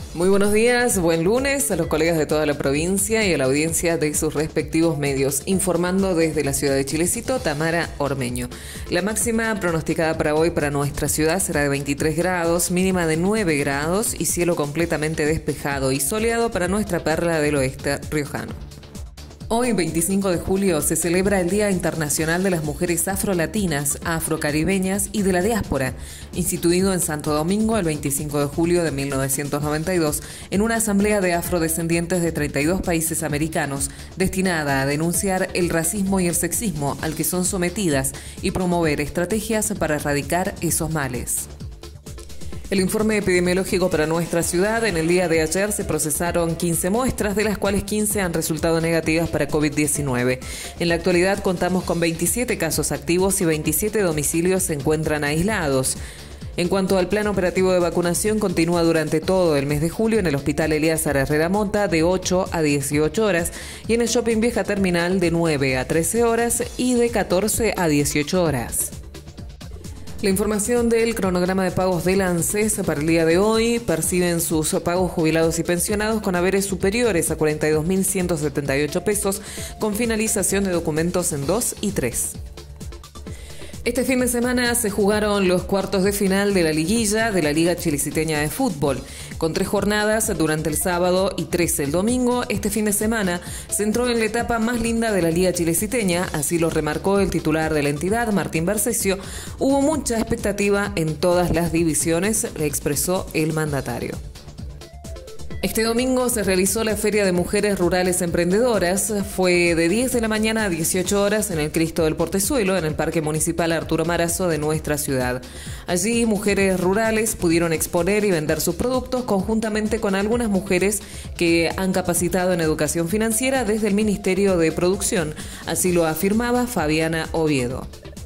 Muy buenos días, buen lunes a los colegas de toda la provincia y a la audiencia de sus respectivos medios. Informando desde la ciudad de Chilecito, Tamara Ormeño. La máxima pronosticada para hoy para nuestra ciudad será de 23 grados, mínima de 9 grados y cielo completamente despejado y soleado para nuestra perla del oeste riojano. Hoy, 25 de julio, se celebra el Día Internacional de las Mujeres Afrolatinas, Afrocaribeñas y de la Diáspora, instituido en Santo Domingo el 25 de julio de 1992 en una asamblea de afrodescendientes de 32 países americanos destinada a denunciar el racismo y el sexismo al que son sometidas y promover estrategias para erradicar esos males. El informe epidemiológico para nuestra ciudad: en el día de ayer se procesaron 15 muestras, de las cuales 15 han resultado negativas para COVID-19. En la actualidad contamos con 27 casos activos y 27 domicilios se encuentran aislados. En cuanto al plan operativo de vacunación, continúa durante todo el mes de julio en el Hospital Elíasar Herrera Mota de 8 a 18 horas y en el Shopping Vieja Terminal de 9 a 13 horas y de 14 a 18 horas. La información del cronograma de pagos del ANSES para el día de hoy: perciben sus pagos jubilados y pensionados con haberes superiores a 42.178 pesos, con finalización de documentos en 2 y 3. Este fin de semana se jugaron los cuartos de final de la liguilla de la Liga Chileciteña de Fútbol. Con 3 jornadas durante el sábado y 3 el domingo, este fin de semana se entró en la etapa más linda de la Liga Chileciteña, así lo remarcó el titular de la entidad, Martín Bercesio. Hubo mucha expectativa en todas las divisiones, le expresó el mandatario. Este domingo se realizó la Feria de Mujeres Rurales Emprendedoras. Fue de 10 de la mañana a 18 horas en el Cristo del Portezuelo, en el Parque Municipal Arturo Marazo de nuestra ciudad. Allí, mujeres rurales pudieron exponer y vender sus productos conjuntamente con algunas mujeres que han capacitado en educación financiera desde el Ministerio de Producción. Así lo afirmaba Fabiana Oviedo.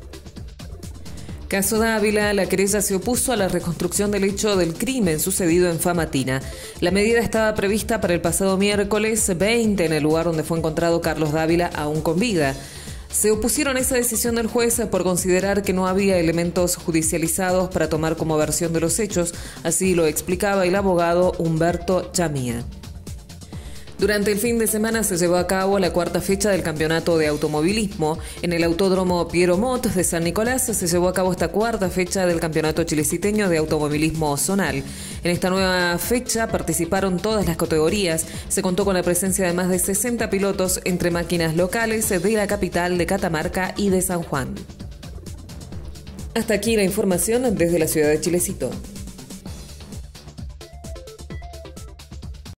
Caso Dávila: la querella se opuso a la reconstrucción del hecho del crimen sucedido en Famatina. La medida estaba prevista para el pasado miércoles 20 en el lugar donde fue encontrado Carlos Dávila aún con vida. Se opusieron a esa decisión del juez por considerar que no había elementos judicializados para tomar como versión de los hechos, así lo explicaba el abogado Humberto Chamía. Durante el fin de semana se llevó a cabo la 4ª fecha del campeonato de automovilismo. En el Autódromo Piero Mott de San Nicolás se llevó a cabo esta 4ª fecha del campeonato chileciteño de automovilismo zonal. En esta nueva fecha participaron todas las categorías. Se contó con la presencia de más de 60 pilotos entre máquinas locales de la capital, de Catamarca y de San Juan. Hasta aquí la información desde la ciudad de Chilecito.